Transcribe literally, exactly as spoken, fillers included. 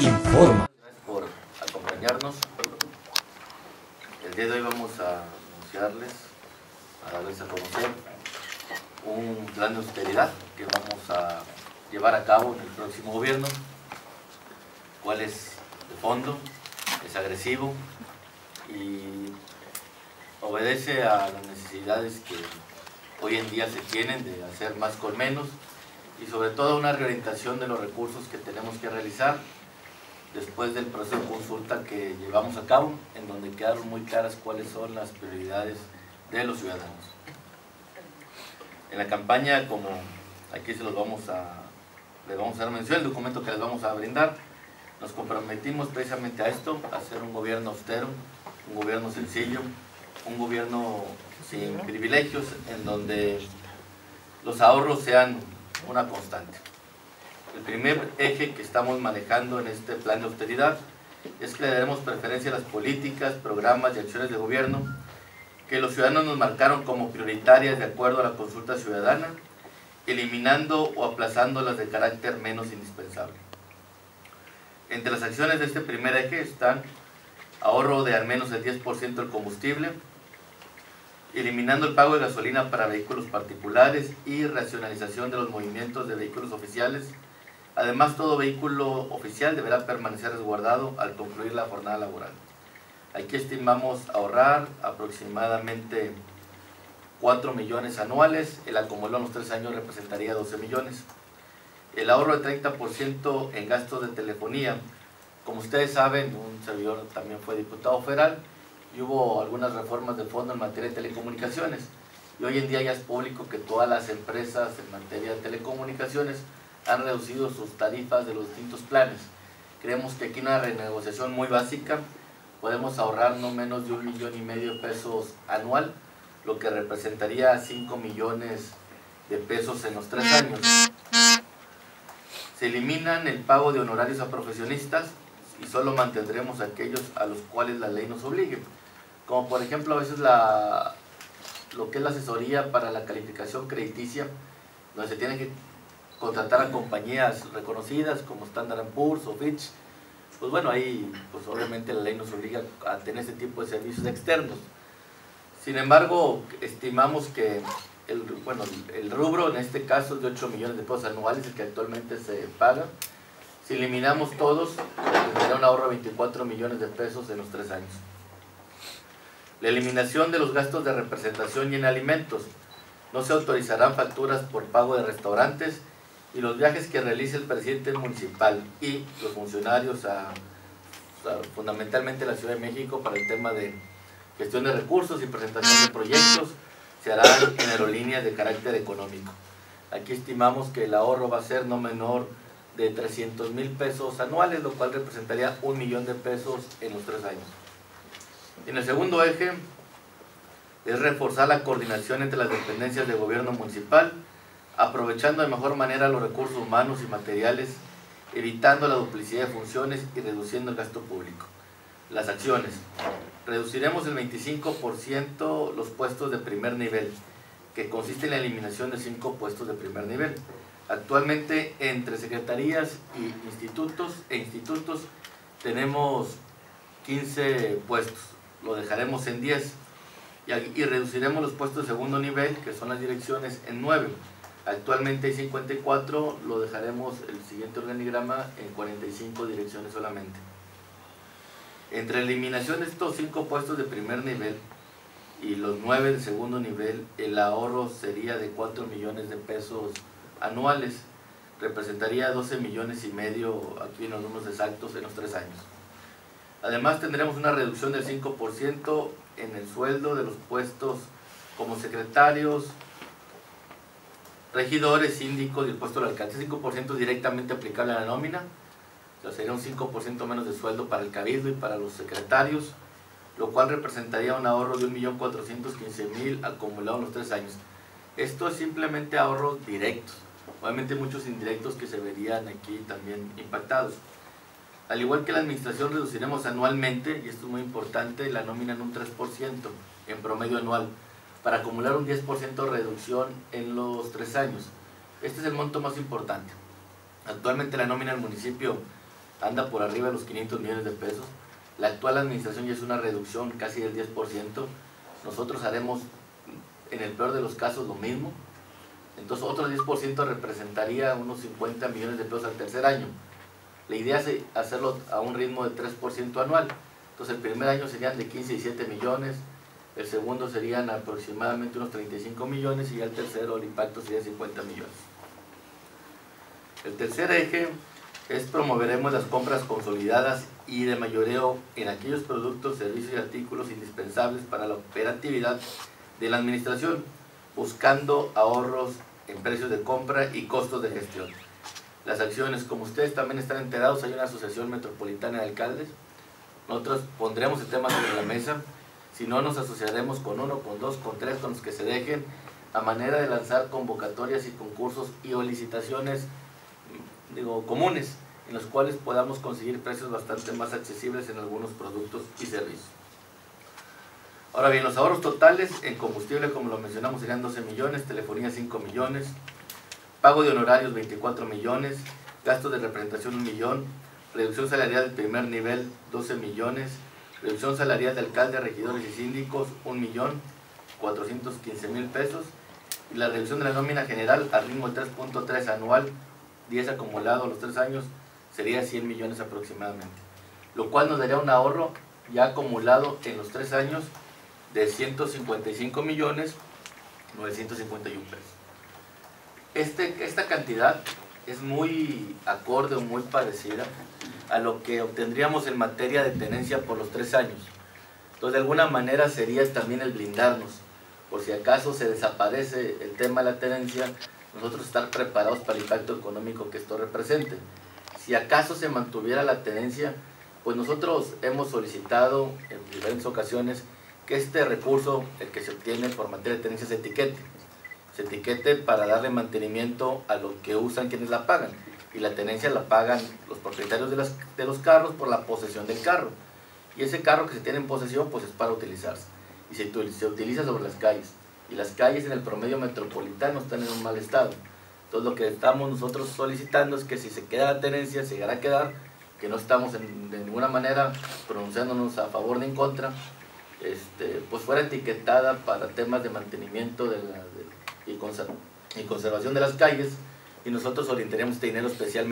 informa. Gracias por acompañarnos. El día de hoy vamos a anunciarles, a darles a conocer un plan de austeridad que vamos a llevar a cabo en el próximo gobierno, cual es de fondo, es agresivo y obedece a las necesidades que hoy en día se tienen de hacer más con menos y sobre todo una reorientación de los recursos que tenemos que realizar después del proceso de consulta que llevamos a cabo, en donde quedaron muy claras cuáles son las prioridades de los ciudadanos. En la campaña, como aquí se los vamos a, les vamos a dar mención, el documento que les vamos a brindar, nos comprometimos precisamente a esto, a hacer un gobierno austero, un gobierno sencillo, un gobierno sin privilegios, en donde los ahorros sean una constante. El primer eje que estamos manejando en este plan de austeridad es que le daremos preferencia a las políticas, programas y acciones de gobierno que los ciudadanos nos marcaron como prioritarias de acuerdo a la consulta ciudadana, eliminando o aplazando las de carácter menos indispensable. Entre las acciones de este primer eje están ahorro de al menos el diez por ciento del combustible, eliminando el pago de gasolina para vehículos particulares y racionalización de los movimientos de vehículos oficiales. Además, todo vehículo oficial deberá permanecer resguardado al concluir la jornada laboral. Aquí estimamos ahorrar aproximadamente cuatro millones anuales, el acumulado en los tres años representaría doce millones. El ahorro de treinta por ciento en gastos de telefonía. Como ustedes saben, un servidor también fue diputado federal y hubo algunas reformas de fondo en materia de telecomunicaciones. Y hoy en día ya es público que todas las empresas en materia de telecomunicaciones han reducido sus tarifas de los distintos planes. Creemos que aquí una renegociación muy básica podemos ahorrar no menos de un millón y medio de pesos anual, lo que representaría cinco millones de pesos en los tres años. Se eliminan el pago de honorarios a profesionistas y solo mantendremos aquellos a los cuales la ley nos obligue, como por ejemplo a veces la, lo que es la asesoría para la calificación crediticia, donde se tiene que contratar a compañías reconocidas como Standard and Poor's o Fitch. Pues bueno, ahí pues obviamente la ley nos obliga a tener ese tipo de servicios externos. Sin embargo, estimamos que el, bueno, el rubro en este caso es de ocho millones de pesos anuales, el que actualmente se paga. Si eliminamos todos, tendrá un ahorro de veinticuatro millones de pesos en los tres años. La eliminación de los gastos de representación y en alimentos. No se autorizarán facturas por pago de restaurantes y los viajes que realice el presidente municipal y los funcionarios a, a fundamentalmente la Ciudad de México para el tema de gestión de recursos y presentación de proyectos se harán en aerolíneas de carácter económico. Aquí estimamos que el ahorro va a ser no menor de trescientos mil pesos anuales, lo cual representaría un millón de pesos en los tres años. En el segundo eje es reforzar la coordinación entre las dependencias de gobierno municipal, aprovechando de mejor manera los recursos humanos y materiales, evitando la duplicidad de funciones y reduciendo el gasto público. Las acciones. Reduciremos el veinticinco por ciento los puestos de primer nivel, que consiste en la eliminación de cinco puestos de primer nivel. Actualmente entre secretarías y institutos e institutos tenemos quince puestos, lo dejaremos en diez y, y reduciremos los puestos de segundo nivel, que son las direcciones, en nueve. Actualmente hay cincuenta y cuatro, lo dejaremos el siguiente organigrama en cuarenta y cinco direcciones solamente. Entre la eliminación de estos cinco puestos de primer nivel y los nueve de segundo nivel, el ahorro sería de cuatro millones de pesos anuales, representaría doce millones y medio, aquí en los números exactos, en los tres años. Además tendremos una reducción del cinco por ciento en el sueldo de los puestos como secretarios, regidores, síndicos y el puesto del alcalde. cinco por ciento directamente aplicable a la nómina, o sea, sería un cinco por ciento menos de sueldo para el cabildo y para los secretarios, lo cual representaría un ahorro de un millón cuatrocientos quince mil acumulado en los tres años. Esto es simplemente ahorros directos, obviamente muchos indirectos que se verían aquí también impactados. Al igual que la administración, reduciremos anualmente, y esto es muy importante, la nómina en un tres por ciento en promedio anual, para acumular un diez por ciento de reducción en los tres años. Este es el monto más importante. Actualmente la nómina del municipio anda por arriba de los quinientos millones de pesos. La actual administración ya es una reducción casi del diez por ciento. Nosotros haremos, en el peor de los casos, lo mismo. Entonces, otro diez por ciento representaría unos cincuenta millones de pesos al tercer año. La idea es hacerlo a un ritmo de tres por ciento anual. Entonces, el primer año serían de quince y siete millones, el segundo serían aproximadamente unos treinta y cinco millones y ya el tercero, el impacto sería cincuenta millones. El tercer eje es promoveremos las compras consolidadas y de mayoreo en aquellos productos, servicios y artículos indispensables para la operatividad de la administración, buscando ahorros en precios de compra y costos de gestión. Las acciones, como ustedes también están enterados, hay una asociación metropolitana de alcaldes. Nosotros pondremos el tema sobre la mesa. Si no, nos asociaremos con uno, con dos, con tres, con los que se dejen, a manera de lanzar convocatorias y concursos y o licitaciones, digo, comunes, en los cuales podamos conseguir precios bastante más accesibles en algunos productos y servicios. Ahora bien, los ahorros totales en combustible, como lo mencionamos, serían doce millones, telefonía cinco millones, pago de honorarios veinticuatro millones, gastos de representación un millón, reducción salarial del primer nivel doce millones, reducción salarial de alcalde, regidores y síndicos un millón cuatrocientos quince mil pesos, y la reducción de la nómina general al ritmo de tres punto tres anual, diez acumulado a los tres años, sería cien millones aproximadamente, lo cual nos daría un ahorro ya acumulado en los tres años de ciento cincuenta y cinco millones novecientos cincuenta y uno pesos. Este, esta cantidad es muy acorde o muy parecida a lo que obtendríamos en materia de tenencia por los tres años. Entonces, de alguna manera sería también el blindarnos, por si acaso se desaparece el tema de la tenencia, nosotros estar preparados para el impacto económico que esto represente. Si acaso se mantuviera la tenencia, pues nosotros hemos solicitado en diferentes ocasiones que este recurso, el que se obtiene por materia de tenencia, se etiquete. Se etiquete para darle mantenimiento a lo que usan quienes la pagan. Y la tenencia la pagan los propietarios de, las, de los carros por la posesión del carro. Y ese carro que se tiene en posesión, pues es para utilizarse. Y se, se utiliza sobre las calles. Y las calles en el promedio metropolitano están en un mal estado. Entonces, lo que estamos nosotros solicitando es que si se queda la tenencia, se llegará a quedar, que no estamos en, de ninguna manera pronunciándonos a favor ni en contra, este, pues fuera etiquetada para temas de mantenimiento de la, de, y, conserv y conservación de las calles, y nosotros orientaremos este dinero especialmente